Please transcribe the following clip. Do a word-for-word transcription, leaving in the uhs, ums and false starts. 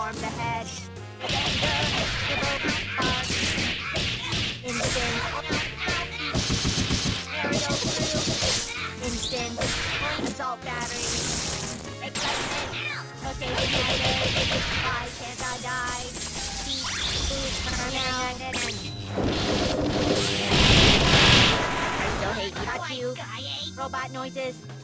arms ahead. Avenger, give over. Instant. Aerial through. Instant. Assault battery. Excitement. Okay, ignited. Why can't I die? Heat. Boost. Turn I still hate you. Got you. Robot noises.